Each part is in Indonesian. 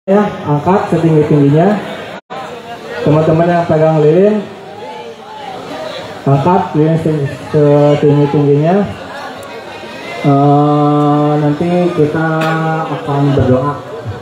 Ya, angkat setinggi-tingginya. Teman-teman yang pegang lilin, angkat lilin setinggi-tingginya. Nanti kita akan berdoa.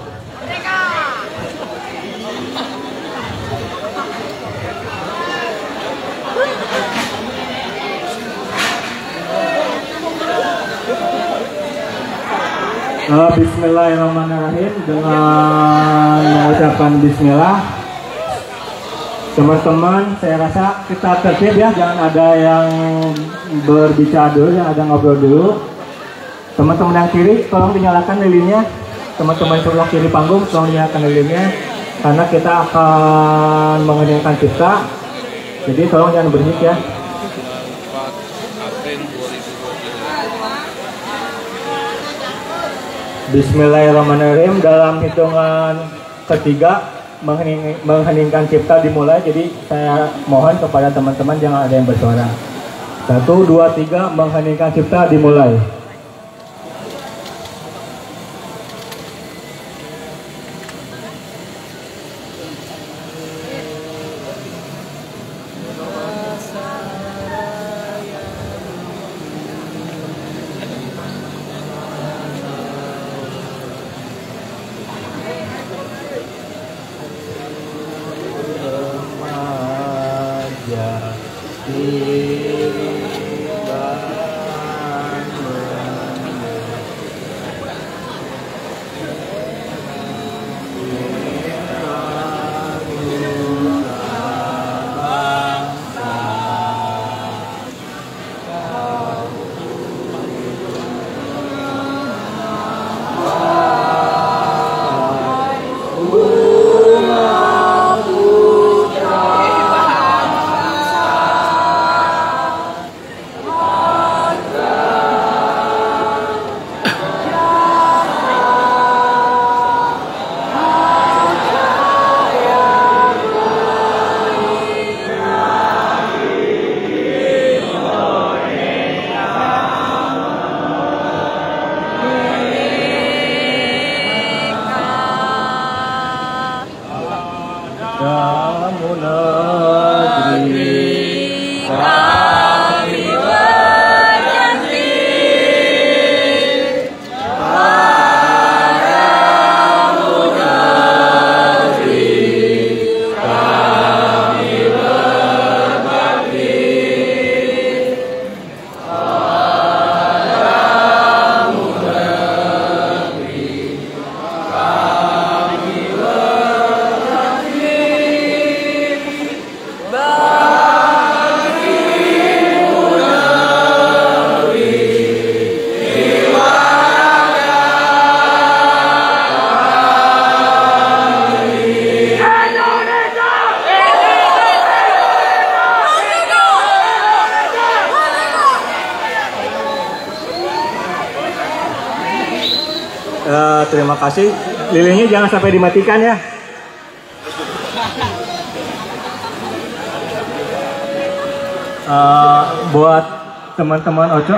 Bismillahirrahmanirrahim. Dengan mengucapkan bismillah, teman-teman, saya rasa kita tertib ya, jangan ada yang berbicara dulu, jangan ada ngobrol dulu. Teman-teman yang kiri, tolong dinyalakan lilinnya. Teman-teman sebelah kiri panggung, tolong dinyalakan lilinnya, karena kita akan mengheningkan cipta. Jadi tolong jangan berisik ya. Bismillahirrahmanirrahim. Dalam hitungan ketiga mengheningkan cipta dimulai. Jadi saya mohon kepada teman-teman jangan ada yang bersuara. 1, 2, 3 mengheningkan cipta dimulai. Terima kasih. Lilinnya jangan sampai dimatikan ya. Buat teman-teman Oco,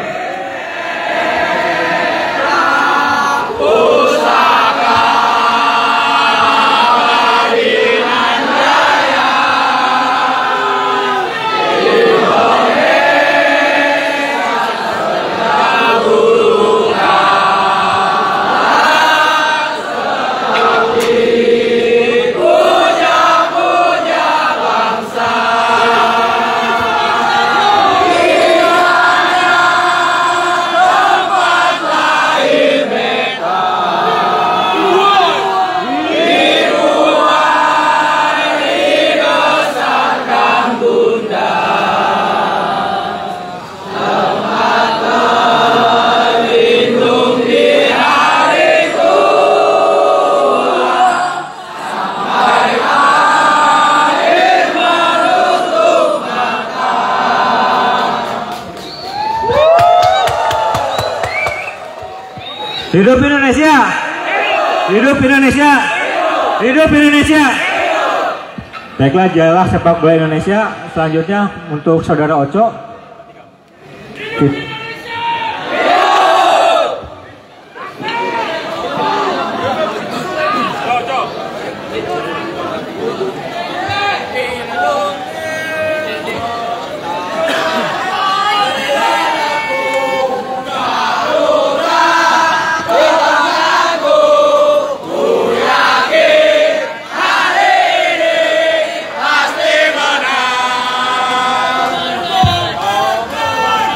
hidup Indonesia, hidup Indonesia, hidup Indonesia. Baiklah, jalanlah sepak bola Indonesia. Selanjutnya untuk saudara Oco.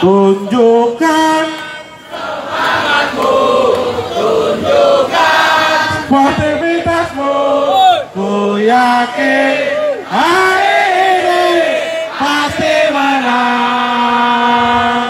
Tunjukkan semangatmu, tunjukkan sportivitasmu. Ku yakin hari ini pasti menang.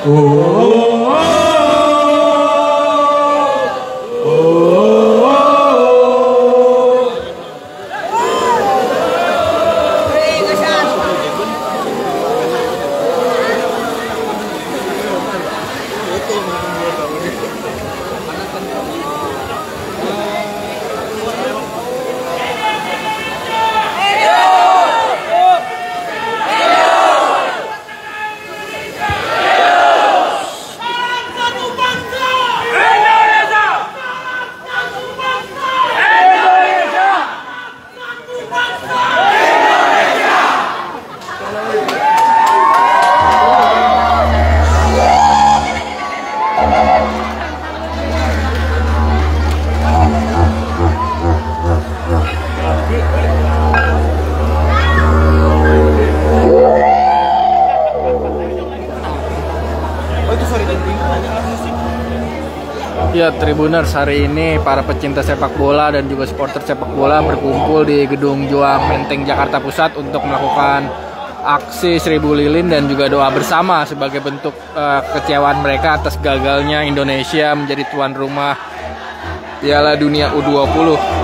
Ya, Tribuners, hari ini para pecinta sepak bola dan juga supporter sepak bola berkumpul di Gedung Juang Menteng Jakarta Pusat untuk melakukan aksi 1000 lilin dan juga doa bersama sebagai bentuk kekecewaan mereka atas gagalnya Indonesia menjadi tuan rumah Piala Dunia U20.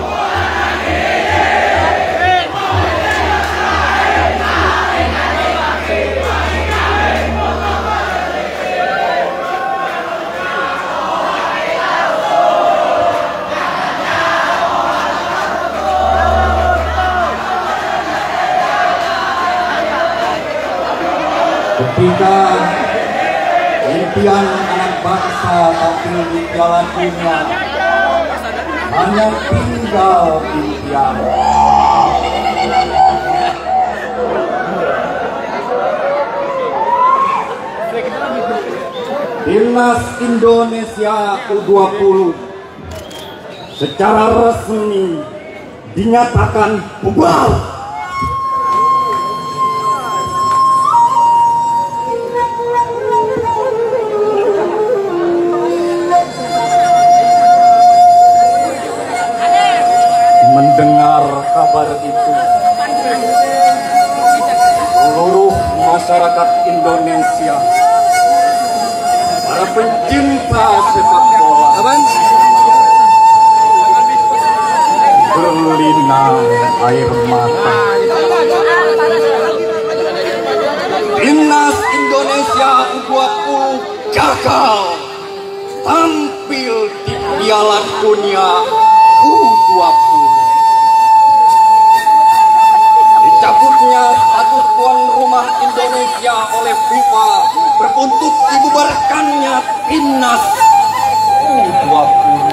Ketika impian anak bangsa tampil di Piala Dunia, hanya tinggal impian. Timnas Indonesia U20 secara resmi dinyatakan bubar. Mendengar kabar itu, seluruh masyarakat Indonesia, para pencinta sepak bola, berlinang air mata. Timnas Indonesia U20 gagal tampil di Piala Dunia U20. Dicabutnya status tuan rumah Indonesia oleh FIFA berbuntut dibubarkannya Timnas U20.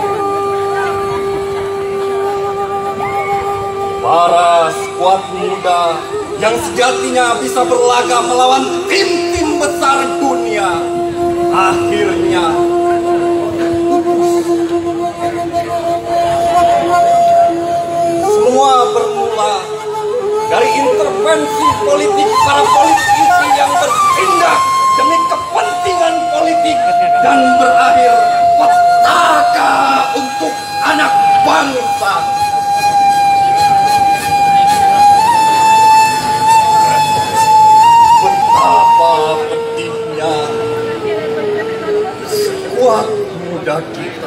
Para skuad muda yang sejatinya bisa berlaga melawan tim-tim besar dunia akhirnya semua bermula dari intervensi politik para politisi yang bertindak demi kepentingan politik dan berakhir petaka untuk anak bangsa. Betapa pedihnya skuad muda kita.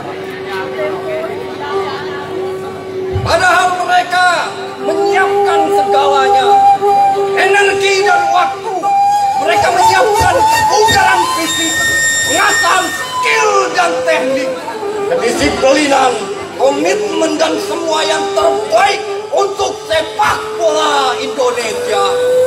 Padahal mereka menyiapkan segalanya, energi dan waktu. Mereka menyiapkan kebugaran fisik, pengasah skill dan teknik, kedisiplinan, komitmen dan semua yang terbaik untuk sepak bola Indonesia.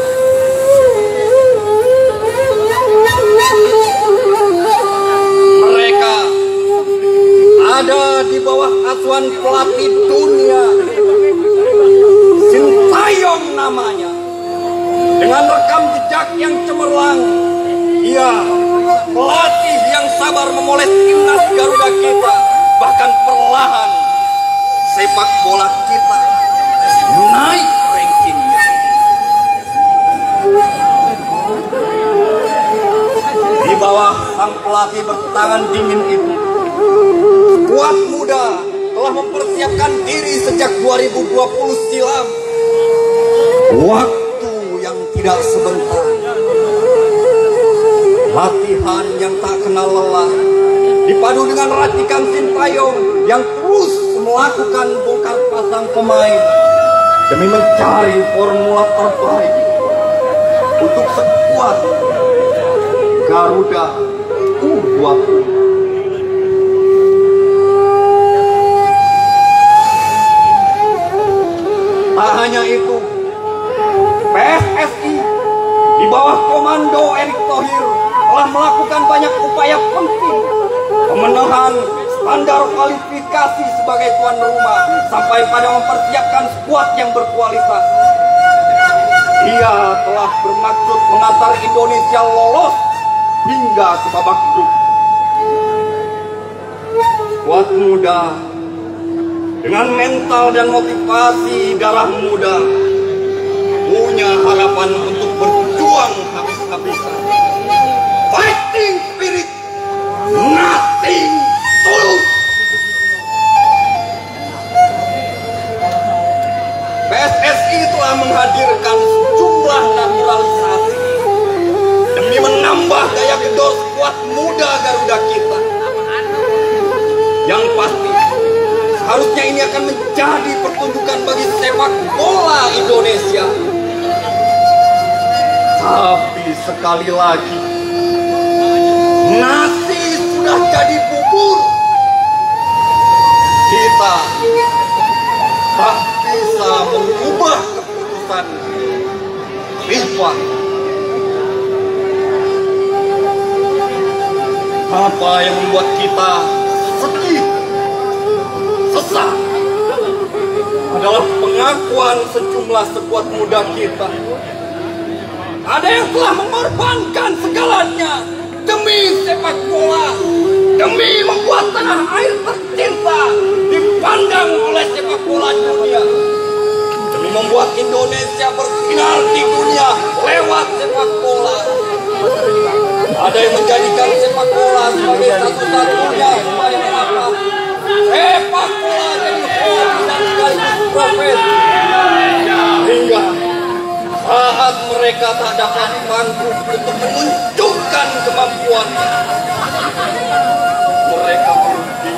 Mereka ada di bawah asuhan pelatih dunia, Sintayong namanya. Dengan rekam jejak yang cemerlang, ia pelatih yang sabar memoles timnas Garuda kita. Bahkan perlahan sepak bola kita naik rankingnya. Di bawah pelatih bertangan dingin itu. Skuad muda telah mempersiapkan diri sejak 2020 silam. Waktu yang tidak sebentar. Latihan yang tak kenal lelah dipadu dengan racikan Sintayong yang terus melakukan bongkar pasang pemain demi mencari formula terbaik untuk skuad Garuda U20. Tak hanya itu, PSSI di bawah komando Erick Thohir telah melakukan banyak upaya penting pemenuhan standar kualifikasi sebagai tuan rumah sampai pada mempersiapkan skuad yang berkualitas. Ia telah bermaksud mengantar Indonesia lolos hingga ke babak grup. Skuad muda dengan mental dan motivasi darah muda punya harapan untuk berjuang habis-habisan. Fighting spirit, nothing tulus. PSSI telah menghadirkan sejumlah naturalisasi demi menambah daya gedor skuad muda Garuda kita. Yang pasti, seharusnya ini akan menjadi pertunjukan bagi sepak bola Indonesia. Tapi sekali lagi, nasi sudah jadi bubur. Kita tak bisa mengubah keputusan FIFA. Apa yang membuat kita sedih, sesak, adalah pengakuan sejumlah skuad muda kita. Ada yang telah mengorbankan segalanya demi sepak bola, demi membuat tanah air tercinta dipandang oleh sepak bola dunia, demi membuat Indonesia bersinar di dunia lewat sepak bola. Ada yang menjadikan sepak bola sebagai satu-satunya upaya apa? Sepak bola jadi hobi dan sekaligus profesi. Hingga saat mereka tak dapat mampu untuk menunjukkan kemampuannya, mereka berhenti.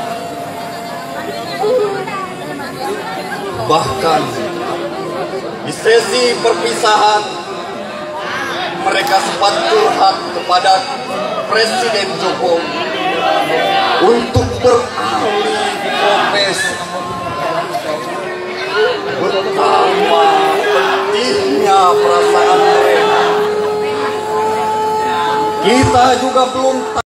Bahkan di sesi perpisahan, mereka sempat curhat kepada Presiden Jokowi untuk beralih profesi. Betapa pedihnya perasaan mereka. Kita juga belum tahu.